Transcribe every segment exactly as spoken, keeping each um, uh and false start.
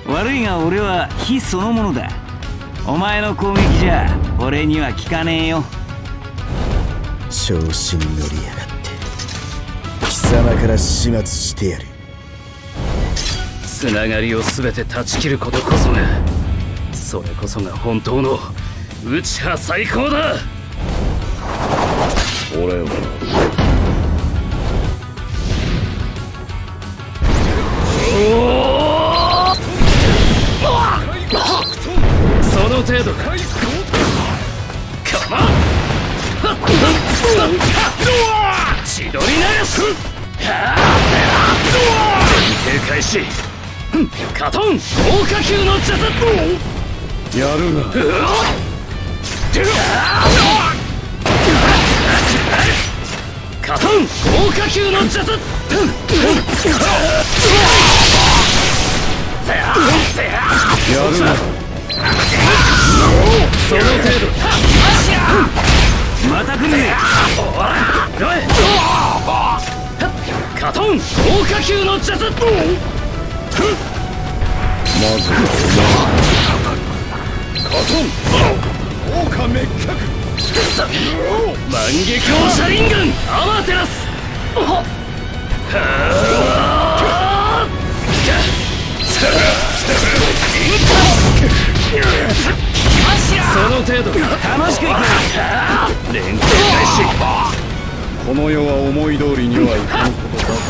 悪いが俺は火そのものだ。お前の攻撃じゃ俺には効かねえよ。 調子に乗りやがって貴様から始末してやる。 つながりを全て断ち切ることこそが、それこそが本当の内派最高だ。俺はその程度か。かま千鳥流す警戒しカトン豪華級のジャズやるな。カトン豪華級のジャズやるな。その程度また来るね。カトン豪華級のジャズまずカトン豪華滅却万華鏡車輪軍アマテラスその程度楽しくいく連携開始。この世は思い通りにはいかんことばか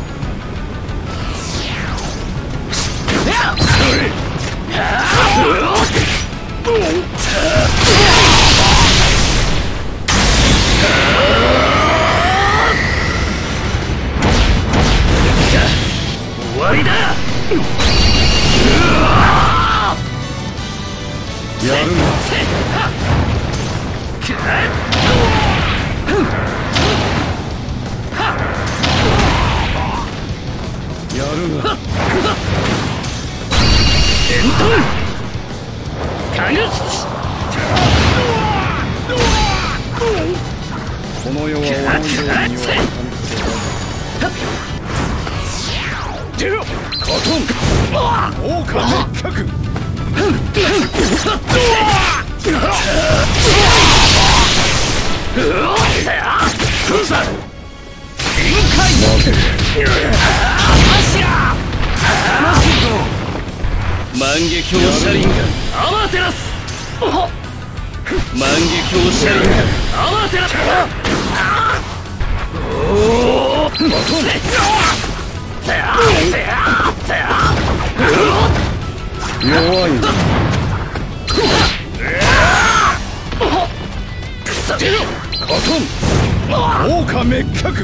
終わりだ。やるな。やるな。エントンカグスこの世は思い通りにはカトン豪華滅却万華鏡車輪軍アマテラス万華鏡車輪軍アマテラスおお弱いな。カトン豪華滅却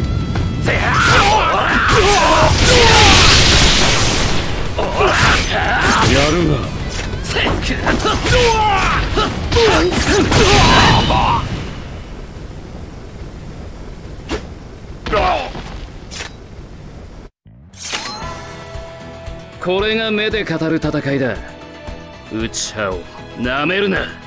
やるな。これが目で語る戦いだ。内派をなめるな。